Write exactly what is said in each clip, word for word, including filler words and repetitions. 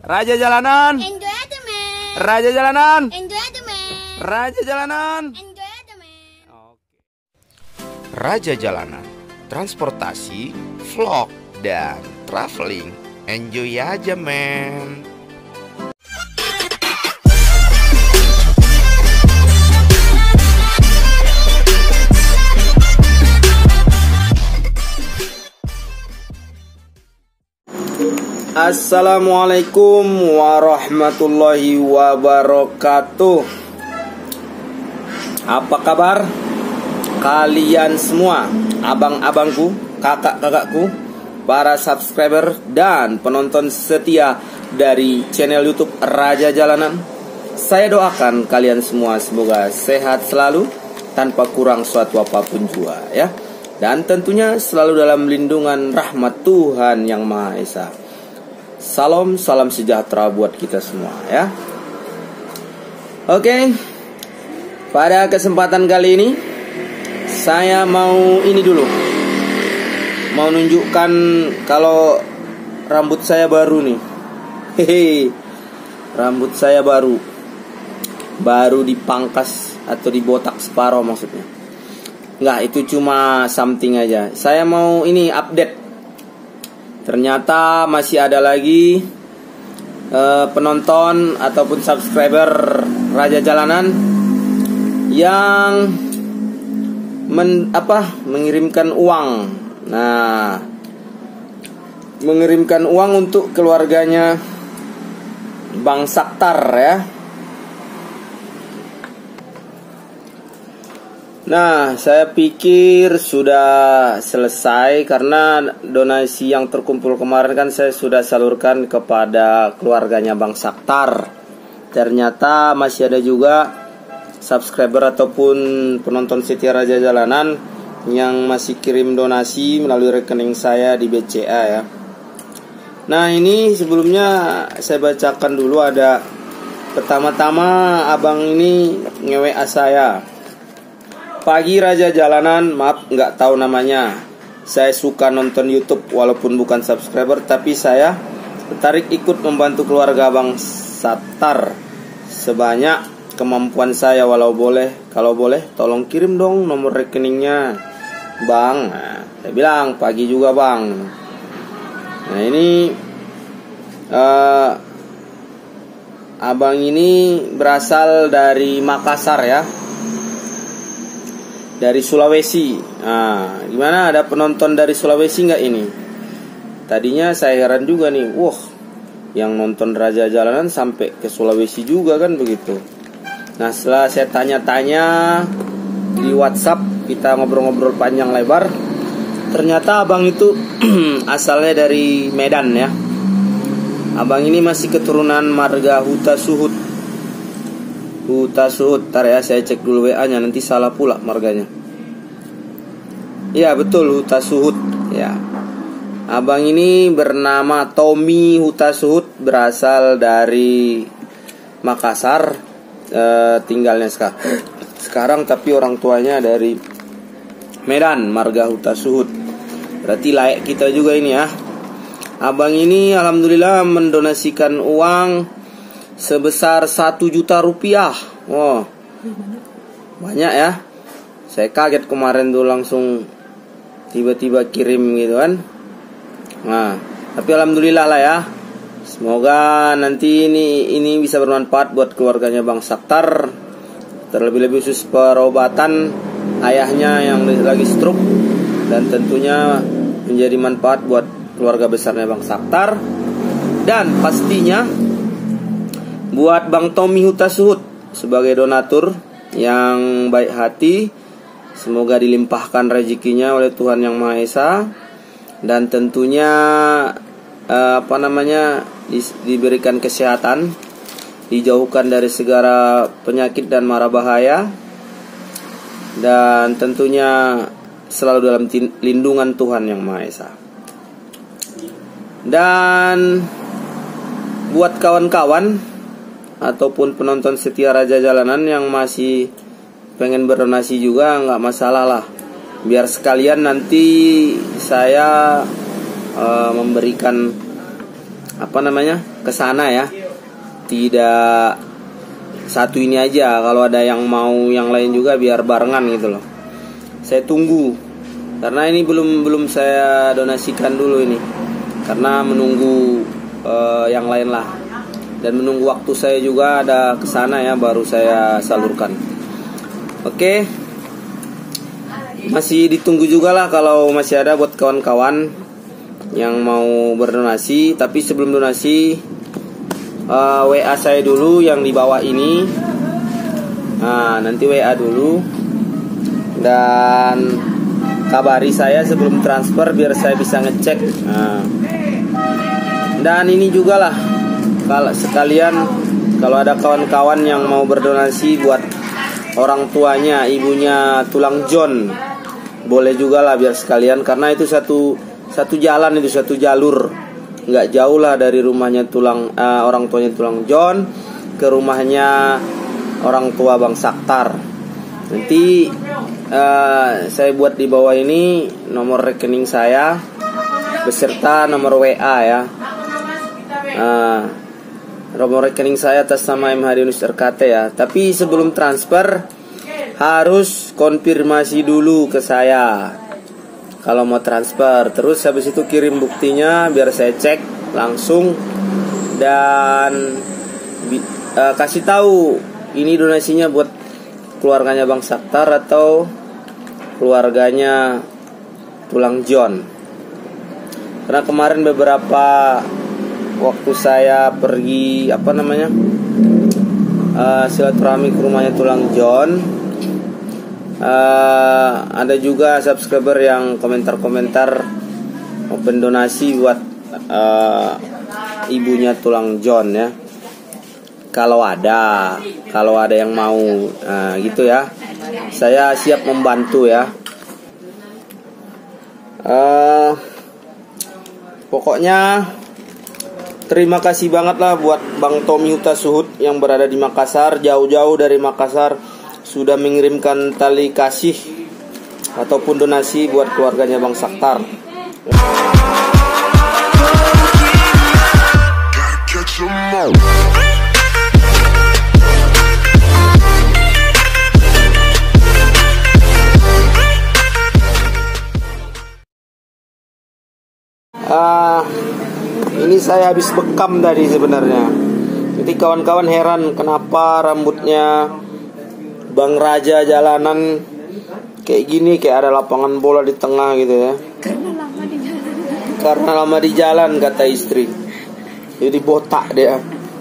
Raja jalanan. Enjoy aja, men. Raja jalanan. Enjoy aja, men. Raja jalanan. Enjoy aja, men. Oke. Raja jalanan, transportasi, vlog, dan traveling. Enjoy aja, men. Assalamualaikum warahmatullahi wabarakatuh. Apa kabar kalian semua, abang-abangku, kakak-kakakku, para subscriber dan penonton setia dari channel YouTube Raja Jalanan? Saya doakan kalian semua semoga sehat selalu, tanpa kurang suatu apapun juga ya. Dan tentunya selalu dalam lindungan rahmat Tuhan Yang Maha Esa. Salam, salam sejahtera buat kita semua ya. Oke, pada kesempatan kali ini saya mau ini dulu, mau nunjukkan kalau rambut saya baru nih. Hehe, rambut saya baru, baru dipangkas atau dibotak separuh maksudnya. Enggak, itu cuma something aja. Saya mau ini update. Ternyata masih ada lagi uh, penonton ataupun subscriber Raja Jalanan yang men, apa, mengirimkan uang. Nah, mengirimkan uang untuk keluarganya Bang Saktar ya. Nah, saya pikir sudah selesai karena donasi yang terkumpul kemarin kan saya sudah salurkan kepada keluarganya Bang Saktar. Ternyata masih ada juga subscriber ataupun penonton setia Raja Jalanan yang masih kirim donasi melalui rekening saya di B C A ya. Nah, ini sebelumnya saya bacakan dulu. Ada pertama-tama abang ini nge-W A saya. Pagi Raja Jalanan, maaf nggak tahu namanya. Saya suka nonton YouTube walaupun bukan subscriber, tapi saya tertarik ikut membantu keluarga Bang Saktar sebanyak kemampuan saya. Walau boleh, kalau boleh tolong kirim dong nomor rekeningnya Bang. Nah, saya bilang pagi juga Bang. Nah ini uh, abang ini berasal dari Makassar ya, dari Sulawesi. Nah, gimana, ada penonton dari Sulawesi nggak ini? Tadinya saya heran juga nih, wah, yang nonton Raja Jalanan sampai ke Sulawesi juga kan begitu. Nah, setelah saya tanya-tanya di WhatsApp, kita ngobrol-ngobrol panjang lebar, ternyata abang itu asalnya dari Medan ya. Abang ini masih keturunan marga Huta Suhut. Huta Suhut, ntar ya saya cek dulu W A-nya, nanti salah pula marganya. Iya betul, Huta Suhut ya. Abang ini bernama Tommy Huta Suhut, berasal dari Makassar, e, tinggalnya sekarang, sekarang tapi orang tuanya dari Medan, marga Huta Suhut. Berarti layak kita juga ini ya. Abang ini alhamdulillah mendonasikan uang sebesar satu juta rupiah. Wow, banyak ya. Saya kaget kemarin tuh, langsung tiba-tiba kirim gitu kan. Nah, tapi alhamdulillah lah ya. Semoga nanti ini ini bisa bermanfaat buat keluarganya Bang Saktar, terlebih-lebih khusus perobatan ayahnya yang lagi stroke, dan tentunya menjadi manfaat buat keluarga besarnya Bang Saktar, dan pastinya buat Bang Tommy Huta Suhut sebagai donatur yang baik hati. Semoga dilimpahkan rezekinya oleh Tuhan Yang Maha Esa, dan tentunya eh, apa namanya di, diberikan kesehatan, dijauhkan dari segala penyakit dan mara bahaya, dan tentunya selalu dalam lindungan Tuhan Yang Maha Esa. Dan buat kawan-kawan ataupun penonton setia Raja Jalanan yang masih pengen berdonasi juga, nggak masalah lah. Biar sekalian nanti saya uh, memberikan apa namanya ke sana ya. Tidak satu ini aja, kalau ada yang mau yang lain juga biar barengan gitu loh. Saya tunggu karena ini belum belum saya donasikan dulu ini, karena menunggu uh, yang lain lah, dan menunggu waktu saya juga ada kesana ya, baru saya salurkan. Oke, masih ditunggu juga lah kalau masih ada buat kawan-kawan yang mau berdonasi. Tapi sebelum donasi, uh, W A saya dulu yang di bawah ini. Nah, nanti W A dulu dan kabari saya sebelum transfer biar saya bisa ngecek. Nah, dan ini juga lah, kalau sekalian kalau ada kawan-kawan yang mau berdonasi buat orang tuanya, ibunya tulang John, boleh juga lah biar sekalian, karena itu satu satu jalan, itu satu jalur, nggak jauh lah dari rumahnya tulang uh, orang tuanya tulang John ke rumahnya orang tua Bang Saktar. Nanti uh, saya buat di bawah ini nomor rekening saya beserta nomor W A ya. Uh, nomor rekening saya atas nama M H Yunus R K T ya. Tapi sebelum transfer harus konfirmasi dulu ke saya kalau mau transfer. Terus habis itu kirim buktinya biar saya cek langsung dan uh, kasih tahu ini donasinya buat keluarganya Bang Saktar atau keluarganya tulang John. Karena kemarin beberapa waktu saya pergi apa namanya uh, silaturahmi ke rumahnya tulang John, uh, ada juga subscriber yang komentar-komentar open donasi buat uh, ibunya tulang John ya. Kalau ada, kalau ada yang mau, nah, gitu ya, saya siap membantu ya. Uh, pokoknya terima kasih banget lah buat Bang Tommy Hutasuhud yang berada di Makassar, jauh-jauh dari Makassar sudah mengirimkan tali kasih ataupun donasi buat keluarganya Bang Saktar. Uh, ini saya habis bekam tadi sebenarnya. Jadi kawan-kawan heran kenapa rambutnya Bang Raja jalanan kayak gini, kayak ada lapangan bola di tengah gitu ya. Karena lama di jalan. Karena lama di jalan kata istri. Jadi botak dia.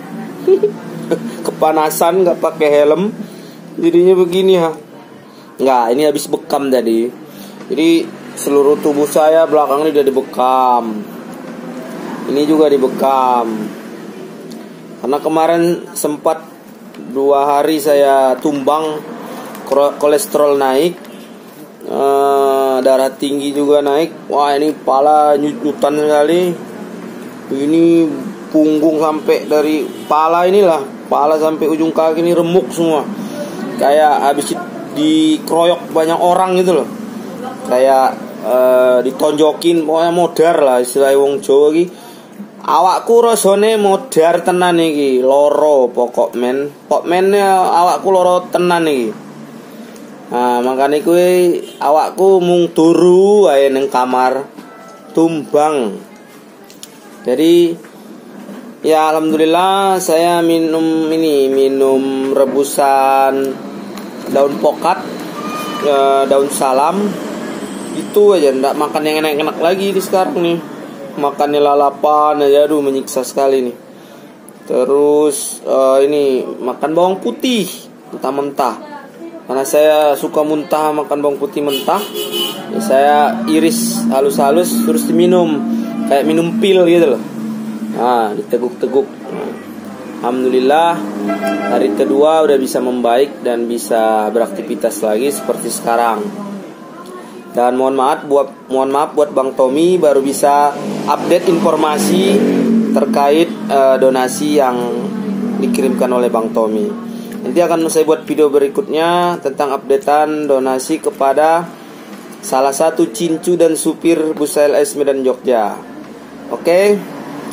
Kepanasan nggak pakai helm, jadinya begini ha. Nggak, ini habis bekam tadi. Jadi seluruh tubuh saya belakang ini udah dibekam. Ini juga dibekam. Karena kemarin sempat dua hari saya tumbang, kolesterol naik, uh, darah tinggi juga naik. Wah, ini pala nyut-nyutan sekali. Ini punggung sampai dari pala inilah, pala sampai ujung kaki ini remuk semua. Kayak habis dikeroyok banyak orang gitu loh. Kayak uh, ditonjokin, pokoknya modar lah istilah wong Jawa iki. Awakku rasane modar tenan iki, loro pokok men. Pok men awakku loro tenan iki. Nah, makane kuwi awakku mung turu wae ning kamar tumbang. Jadi ya alhamdulillah saya minum ini, minum rebusan daun pokat, uh, daun salam. Itu aja, ndak makan yang enak-enak lagi di sekarang nih. Makannya lalapan aja, aduh menyiksa sekali nih. Terus uh, ini makan bawang putih mentah-mentah. Karena saya suka muntah makan bawang putih mentah, ya saya iris halus-halus terus diminum kayak minum pil gitu loh. Nah, diteguk-teguk. Nah, alhamdulillah hari kedua udah bisa membaik dan bisa beraktivitas lagi seperti sekarang. Dan mohon maaf buat mohon maaf buat Bang Tommy baru bisa update informasi terkait uh, donasi yang dikirimkan oleh Bang Tommy. Nanti akan saya buat video berikutnya tentang updatean donasi kepada salah satu cincu dan supir bus L S Medan Jogja. Oke.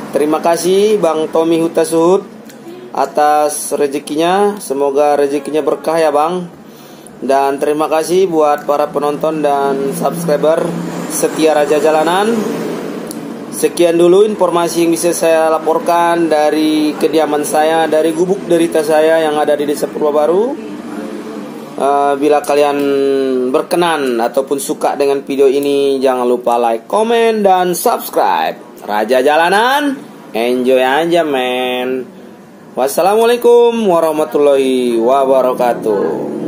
Terima kasih Bang Tommy Hutasuhut atas rezekinya. Semoga rezekinya berkah ya Bang. Dan terima kasih buat para penonton dan subscriber setia Raja Jalanan. Sekian dulu informasi yang bisa saya laporkan dari kediaman saya, dari gubuk derita saya yang ada di Desa Purwabaru. Uh, bila kalian berkenan ataupun suka dengan video ini, jangan lupa like, komen, dan subscribe. Raja Jalanan, enjoy aja men. Wassalamualaikum warahmatullahi wabarakatuh.